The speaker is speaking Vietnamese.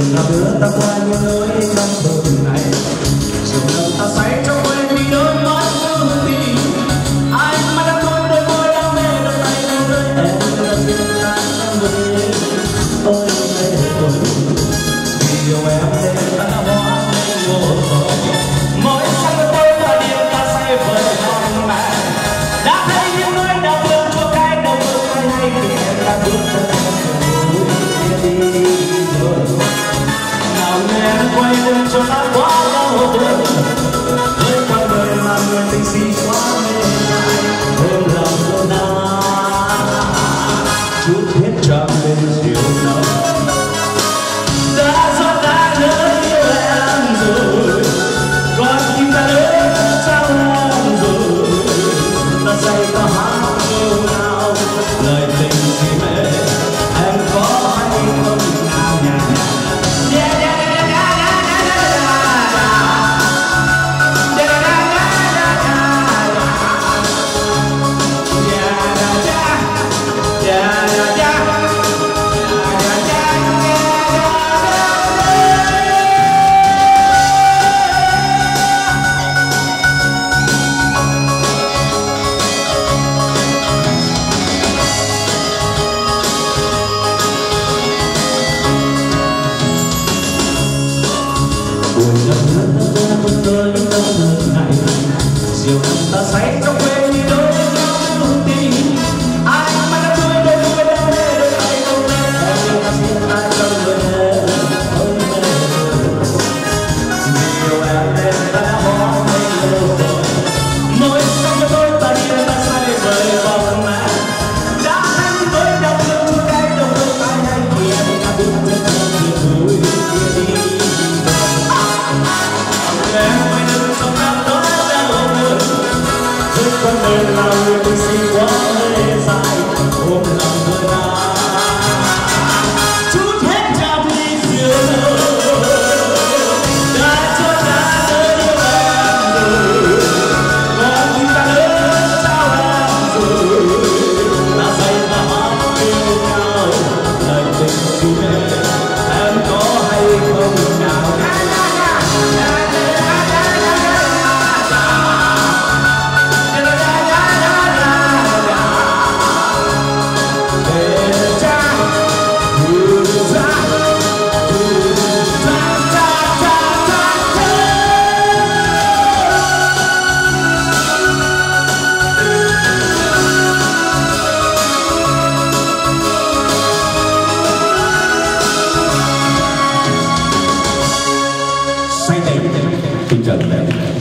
Đường nào đưa ta qua những lối trong đường này, chiều nào ta say trong quên đi đôi mắt ưu tình. Anh mà đã thôi đôi môi đam mê đôi tay đang rơi em là riêng ta trong người ôi mê ôi vì yêu em nên ta đã hóa nên vô vọng. Mỗi sáng tôi là điều ta say vơi con mẹ đã thấy những nơi đau thương cho cái đầu thương hay hay vì em đã bước chân đi rồi. Nào em quay lưng cho ta quá đau thương với con người mà người tình si quá mê dại ôm lòng của ta chút hết trọn lên điều nào đã rót đã lỡ yêu em rồi còn tim ta lỡ trao em rồi ta say ta hát yêu nhau lời tình gì mê em có hay không nào nhẹ buồn giận hờn ta không tới đâu thường ngày chiều nào ta say trong quên đi đôi ưu tình. Anh mà đã thôi đôi môi đam mê đôi tay không lên em như ta xin ai trong người ôi mê vì yêu em nên ta đã hóa mê rồi. Mỗi sáng cho tôi ta đi ta say vơi vòng mẹ đã thấy tôi đau thương cái đầu thương ai hay vì em đã bước chân đường núi kia đi. Em quay lưng trong năm đó đau thương với con người là người tình si quá mê dại ôm lòng người ta chút hết trao đi diệu đã cho ta rơi yêu em rồi còn tim ta lỡ trao em rồi ta say ta hát yêu nhau lời tình si mê em có hay không nào. Say tình, tình trần